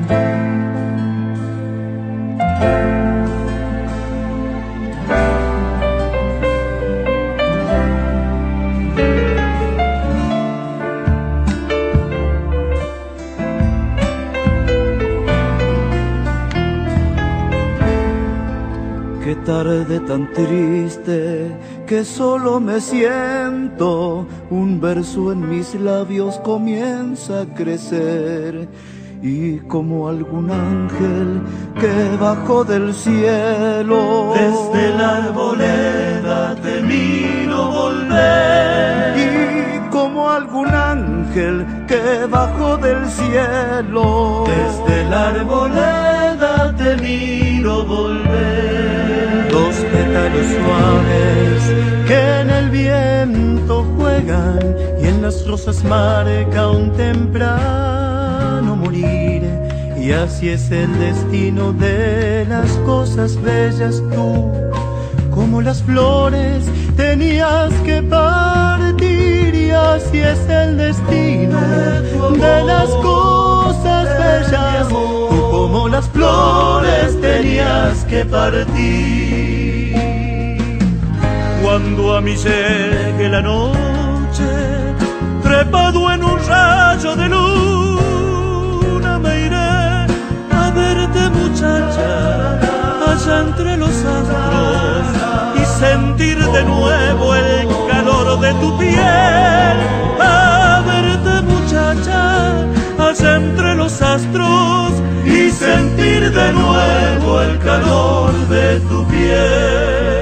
Qué tarde tan triste que solo me siento, un verso en mis labios comienza a crecer, y como algún ángel que bajó del cielo, desde la arboleda te miro volver. Y como algún ángel que bajó del cielo, desde la arboleda te miro volver. Dos pétalos suaves que en el viento juegan y en las rosas marca un temprano morir. Y así es el destino de las cosas bellas. Tú, como las flores, tenías que partir. Y así es el destino de las cosas bellas. Tú, como las flores, tenías que partir. Cuando a mí llegue la noche, trepado en un rayo de luna, me iré a verte, muchacha, allá entre los astros, y sentir de nuevo el calor de tu piel. A verte, muchacha, allá entre los astros, y sentir de nuevo el calor de tu piel.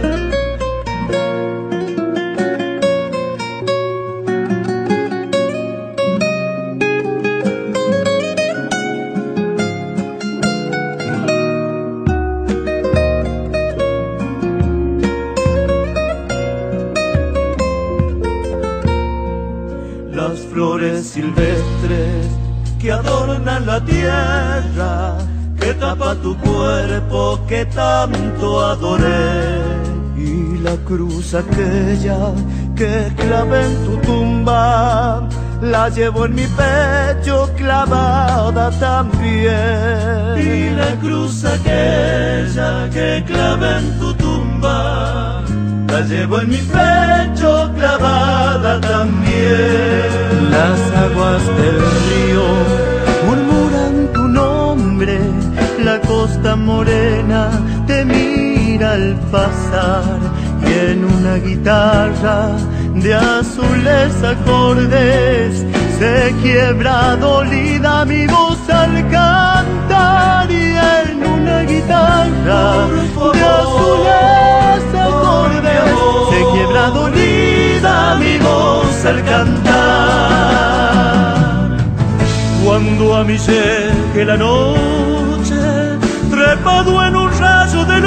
Las flores silvestres que adornan la tierra, que tapa tu cuerpo que tanto adoré, y la cruz aquella que clavé en tu tumba, la llevo en mi pecho clavada también. Y la cruz aquella que clavé en tu tumba, la llevo en mi pecho clavada también. Las aguas del río murmuran tu nombre, la costa morena te mira al pasar, y en una guitarra de azules acordes se quiebra dolida mi voz al cantar. Y en una guitarra de azules acordes se quiebra dolida mi voz al cantar. Cuando a mí llegue la noche, trepado en un rayo de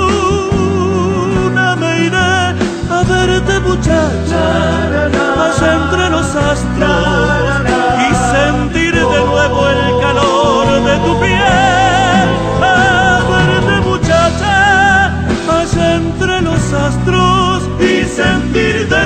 luna, me iré a verte, muchacha, allá entre los astros, y sentir de nuevo el calor de tu piel. A verte, muchacha, allá entre los astros, y sentir de